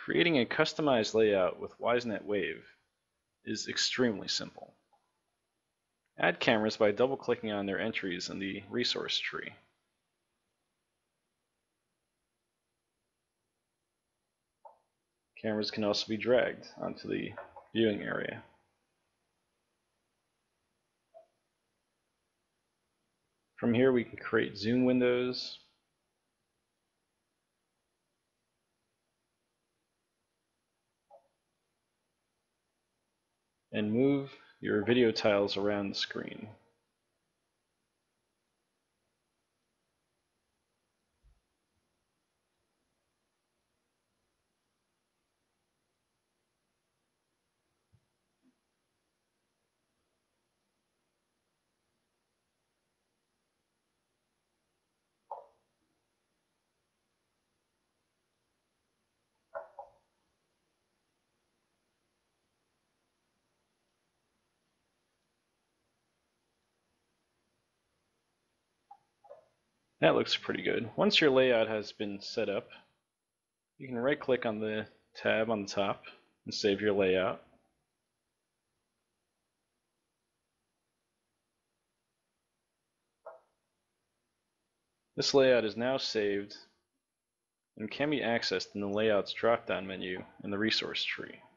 Creating a customized layout with Wisenet WAVE is extremely simple. Add cameras by double-clicking on their entries in the resource tree. Cameras can also be dragged onto the viewing area. From here we can create zoom windows, and move your video tiles around the screen. That looks pretty good. Once your layout has been set up, you can right-click on the tab on the top and save your layout. This layout is now saved and can be accessed in the Layouts drop-down menu in the resource tree.